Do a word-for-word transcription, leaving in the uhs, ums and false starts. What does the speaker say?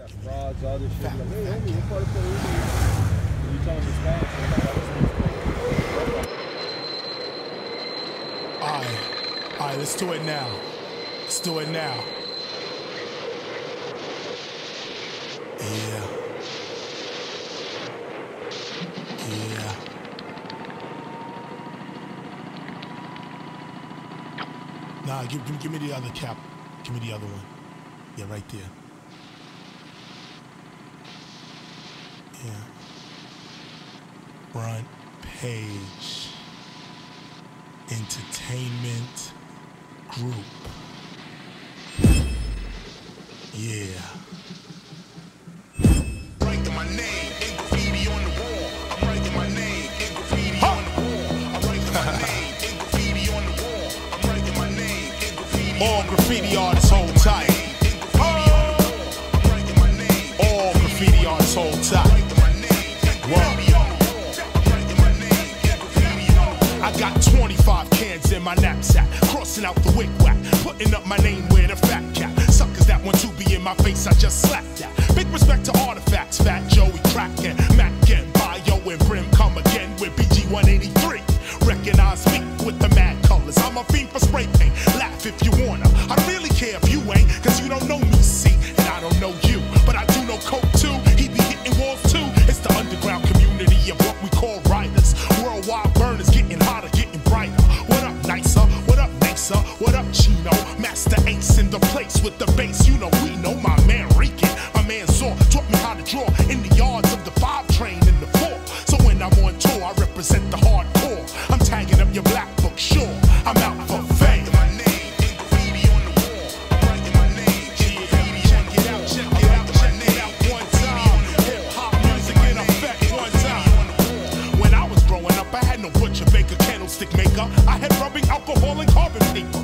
rods, all this shit. Like, hey, homie, what part of Puerto Rico are you from? And you tell them in Spanish, and they're like, oh, All right, all right, let's do it now. Let's do it now. Yeah. Yeah. Nah, give, give, give me the other cap. Give me the other one. Yeah, right there. Yeah. Front page. Entertainment group. Yeah. Writing my name in graffiti on the wall. I'm writing my name in graffiti on the wall. I'm writing my name in graffiti on the wall. I'm writing my name in graffiti. All graffiti artists hold tight. All graffiti artists hold tight. Whoa. I got twenty-five cans in my knapsack, crossing out the wig-whack, putting up my name where the fat cat. Suckers that want to be in my face, I just slapped that. Big respect to artifacts, Fat Joey, Kraken, Mac and Bio and Brim come again with B G one eighty-three. Recognize me with the mad colors. I'm a fiend for spray paint. Laugh if you wanna. I don't really care if you ain't, cause you don't know me, see, and I don't know you. But I do know Coke too. He be hitting walls too. It's the underground community of what we call writers. Worldwide burners getting hotter, getting brighter. What up, nicer? What up, nicer? What up, Chino? Master Ace in the place with the bass. You know we know my man Rican. My man Zor taught me how to draw in the yards of the five train in the four. So when I'm on tour, I represent the hardcore. I'm tagging up your black book, sure. I'm out for fame. I had no butcher, baker, candlestick maker. I had rubbing alcohol and carbon paper.